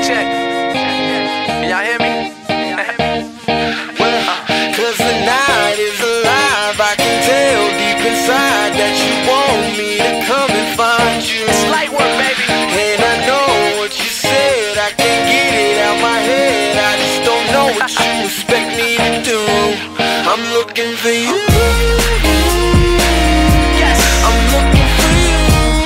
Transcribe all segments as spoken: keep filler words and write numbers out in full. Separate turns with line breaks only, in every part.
check. Can y'all hear me?
Well, cause the night is alive. I can tell deep inside that you want me to come and find you.
It's light work, baby.
And I know what you said, I can't get it out my head. I just don't know what you expect me to do. I'm looking for you.
Yes.
I'm looking for you.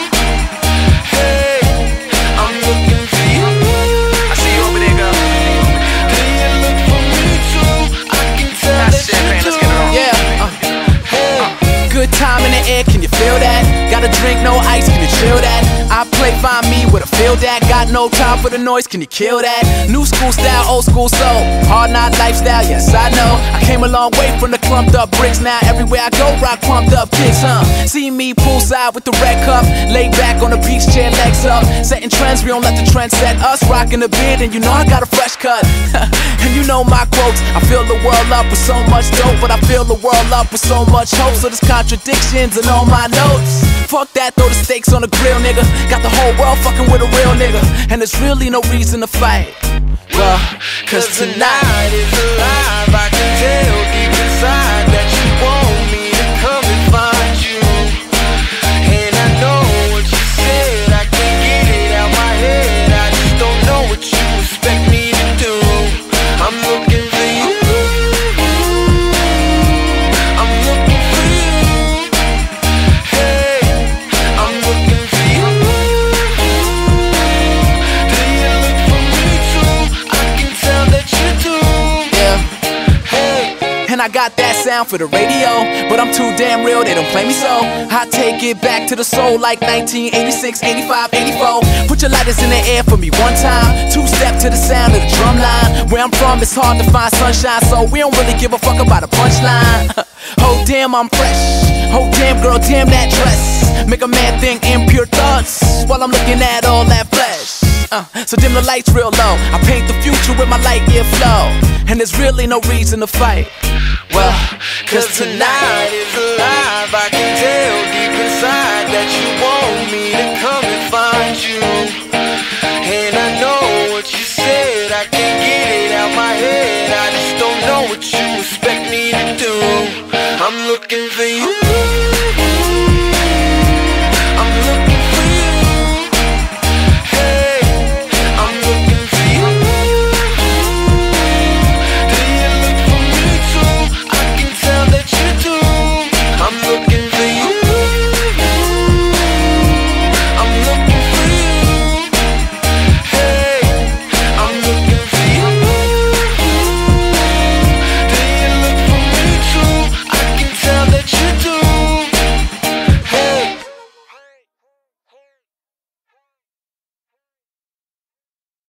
Hey, I'm looking for you.
I see you over there, girl.
Do you look for me too? I can tell
Pass
that
the champagne,
you
let's
do.
get it on.
Yeah, uh,
Hey.
good time in the air, can you feel that? Got a drink, no ice, can you chill that? I play find me with a feel that. Got no time for the noise, can you kill that? New school style, old school soul. Hard not lifestyle, yes I know. I came a long way from the clumped up bricks. Now everywhere I go, rock pumped up kicks, huh? See me poolside with the red cup, laid back on the beach chair, legs up. Setting trends, we don't let the trend set us. Rocking the beard, and you know I got a fresh cut. And you know my quotes, I fill the world up with so much dope, but I fill the world up with so much hope. So there's contradictions in all my notes. Fuck that, throw the steaks on the grill, nigga. Got the whole world fucking with a real nigga, and there's really no reason to fight. Well, cause
Cause the
tonight
night is alive. I can tell deep inside that you want me to come and find you. And I know what you said, I can't get it out my head. I just don't know what you expect me to do. I'm looking for you. I'm looking for you. Hey, I'm looking for you. Do you look for me too? I can tell that you do.
yeah.
Hey.
And I got that sound for the radio, but I'm too damn real, they don't play me so. I take it back to the soul like nineteen eighty-six, eighty-five, eighty-four. Put your lighters in the air for me one time. Two step to the sound of the drum line. Where I'm from, it's hard to find sunshine, so we don't really give a fuck about a punchline. Oh damn, I'm fresh. Oh damn, girl, damn that dress. Make a man think impure thoughts while I'm looking at all that flesh. Uh, so dim the lights real low. I paint the future with my light year flow, and there's really no reason to fight. Well,
Cause tonight is alive. I can tell deep inside that you want me to come and find you. And I know what you said, I can't get it out my head. I just don't know what you expect me to do. I'm looking for you.